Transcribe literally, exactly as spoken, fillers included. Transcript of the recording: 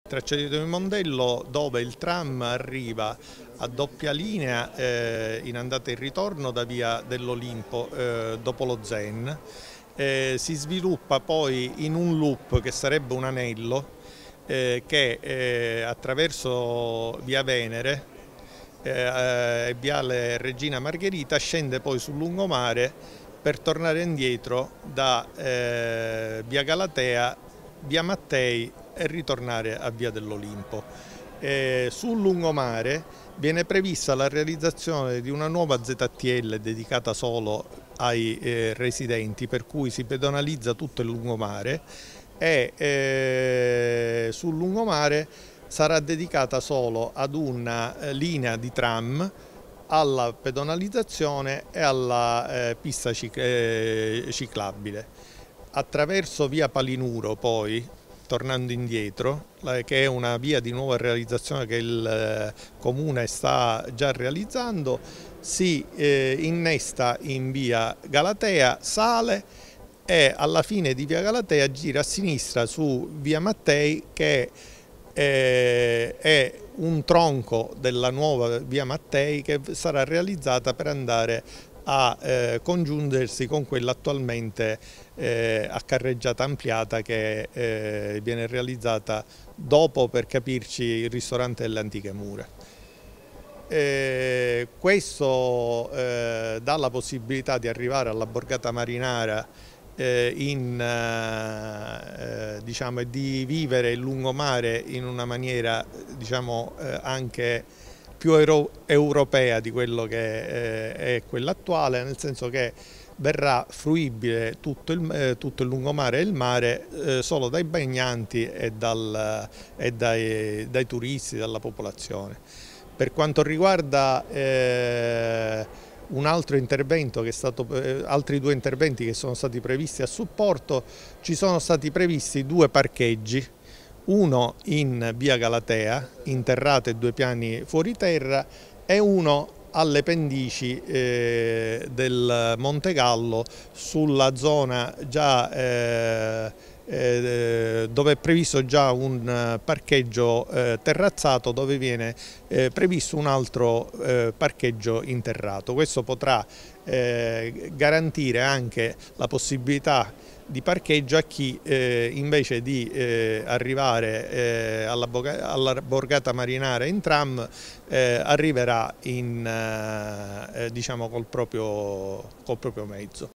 Tracciato di Mondello, dove il tram arriva a doppia linea eh, in andata e ritorno da via dell'Olimpo eh, dopo lo Zen, eh, si sviluppa poi in un loop che sarebbe un anello eh, che eh, attraverso via Venere e eh, viale Regina Margherita scende poi sul lungomare per tornare indietro da eh, via Galatea, via Mattei e ritornare a via dell'Olimpo. Eh, sul lungomare viene prevista la realizzazione di una nuova Z T L dedicata solo ai eh, residenti, per cui si pedonalizza tutto il lungomare e eh, sul lungomare sarà dedicata solo ad una eh, linea di tram, alla pedonalizzazione e alla eh, pista cic eh, ciclabile. Attraverso via Palinuro poi, tornando indietro, che è una via di nuova realizzazione che il eh, Comune sta già realizzando, si eh, innesta in via Galatea, sale e alla fine di via Galatea gira a sinistra su via Mattei, che eh, è un tronco della nuova via Mattei che sarà realizzata per andare a eh, congiungersi con quella attualmente eh, a carreggiata ampliata che eh, viene realizzata dopo, per capirci, il ristorante delle Antiche Mura. Eh, questo eh, dà la possibilità di arrivare alla borgata marinara eh, in, eh, diciamo, e di vivere il lungomare in una maniera, diciamo, eh, anche più euro europea di quello che eh, è quella attuale, nel senso che verrà fruibile tutto il, eh, tutto il lungomare e il mare eh, solo dai bagnanti e, dal, e dai, dai turisti, dalla popolazione. Per quanto riguarda eh, un altro intervento che è stato, eh, altri due interventi che sono stati previsti a supporto, ci sono stati previsti due parcheggi, uno in via Galatea, interrate due piani fuori terra, e uno alle pendici eh, del Monte Gallo, sulla zona già eh, eh, dove è previsto già un parcheggio eh, terrazzato, dove viene eh, previsto un altro eh, parcheggio interrato. Questo potrà eh, garantire anche la possibilità di parcheggio a chi eh, invece di eh, arrivare eh, alla, alla borgata marinara in tram eh, arriverà in, eh, diciamo, col proprio, col proprio mezzo.